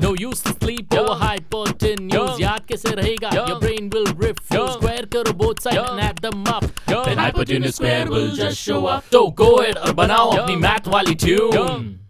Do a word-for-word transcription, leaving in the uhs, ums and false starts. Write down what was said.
No use to sleep over hypotenuse. याद कैसे रहेगा? Your brain will refuse. Square करो both sides and add them up. Then hypotenuse square will just show up. So go ahead और बनाओ अपनी math वाली tune.